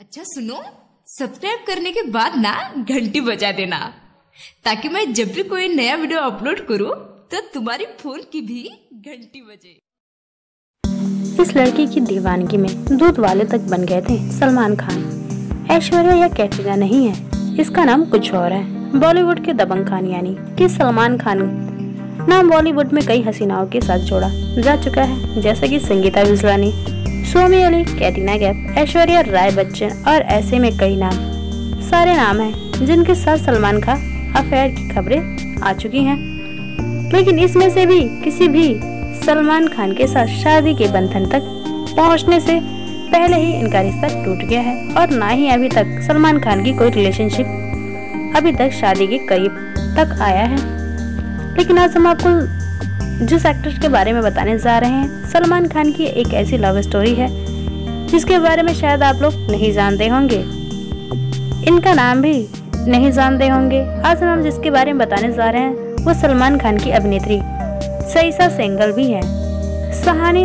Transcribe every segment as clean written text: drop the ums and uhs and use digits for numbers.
अच्छा सुनो, सब्सक्राइब करने के बाद ना घंटी बजा देना, ताकि मैं जब भी कोई नया वीडियो अपलोड करूं तो तुम्हारी फोन की भी घंटी बजे। इस लड़की की दीवानगी में दूध वाले तक बन गए थे सलमान खान। ऐश्वर्या या कैटरीना नहीं है, इसका नाम कुछ और है। बॉलीवुड के दबंग खान यानी कि सलमान खान नाम बॉलीवुड में कई हसीनाओं के साथ जोड़ा जा चुका है, जैसे कि संगीता बिजलानी, सोमी अली, कैटरीना कैफ, ऐश्वर्या राय बच्चन और ऐसे में कई नाम। सारे नाम हैं जिनके साथ सलमान खान अफेयर की खबरें आ चुकी हैं, लेकिन इसमें से भी किसी भी सलमान खान के साथ शादी के बंधन तक पहुंचने से पहले ही इनका रिश्ता टूट गया है और ना ही अभी तक सलमान खान की कोई रिलेशनशिप अभी तक शादी के करीब तक आया है। लेकिन आज हम आपको जिस एक्टर के बारे में बताने जा रहे हैं, सलमान खान की एक ऐसी लव स्टोरी है जिसके बारे में शायद आप लोग नहीं जानते होंगे, इनका नाम भी नहीं जानते होंगे। आज हम जिसके बारे में बताने जा रहे हैं वो सलमान खान की अभिनेत्री सईसा सेंगल भी है। सहानी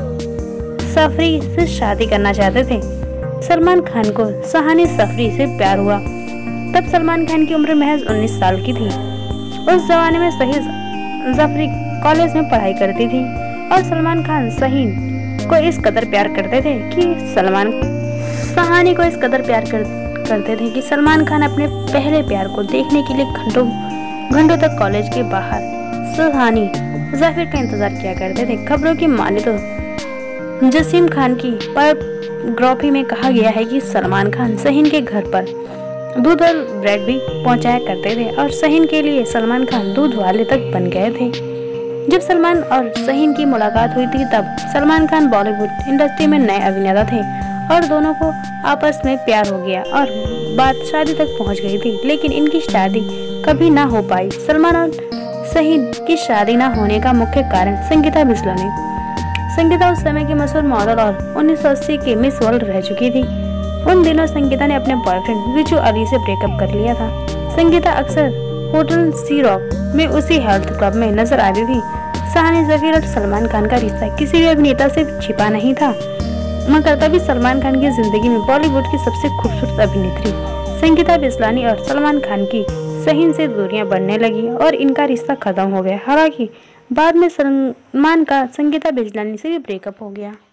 सफरी से शादी करना चाहते थे। सलमान खान को सहानी सफरी से प्यार हुआ। तब सलमान खान की उम्र महज 19 साल की थी। उस जमाने में सही जफरी कॉलेज में पढ़ाई करती थी और सलमान खान सहीन को इस कदर प्यार करते थे कि सहानी को इस कदर प्यार करते थे कि सलमान खान अपने पहले प्यार को देखने के लिए घंटों तक कॉलेज के बाहर सहानी जाफिर का इंतजार किया करते थे। खबरों की माने तो जसीम खान की बायोग्राफी में कहा गया है कि सलमान खान सहीन के घर पर दूध और ब्रेड भी पहुंचाया करते थे और सहीन के लिए सलमान खान दूध वाले तक बन गए थे। जब सलमान और सहीन की मुलाकात हुई थी तब सलमान खान बॉलीवुड इंडस्ट्री में नए अभिनेता थे और दोनों को आपस में प्यार हो गया और बात शादी तक पहुंच गई थी, लेकिन इनकी शादी कभी ना हो पाई। सलमान और सहीन की शादी ना होने का मुख्य कारण संगीता बिजलानी। संगीता उस समय की मशहूर मॉडल और 1980 की मिस वर्ल्ड रह चुकी थी। उन दिनों संगीता ने अपने बॉयफ्रेंड विजू अली से ब्रेकअप कर लिया था। संगीता अक्सर होटल सी रॉक में उसी हेल्थ क्लब में नजर आती थी। सहानी जफीर और सलमान खान का रिश्ता किसी भी अभिनेता से छिपा नहीं था, मगर तभी सलमान खान की जिंदगी में बॉलीवुड की सबसे खूबसूरत अभिनेत्री संगीता बिजलानी और सलमान खान की सहीन से दूरियां बढ़ने लगी और इनका रिश्ता खत्म हो गया। हालांकि बाद में सलमान का संगीता बिजलानी से भी ब्रेकअप हो गया।